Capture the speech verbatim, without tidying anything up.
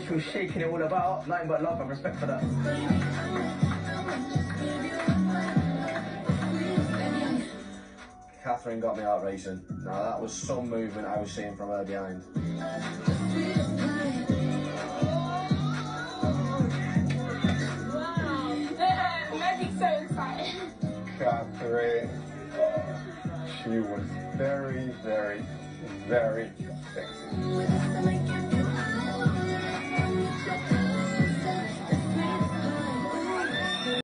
she was shaking it all about. Nothing but love and respect for that. Catherine got me out racing. Now that was some movement I was seeing from her behind. Wow, Magic's so excited. Catherine, she was very, very, very sexy.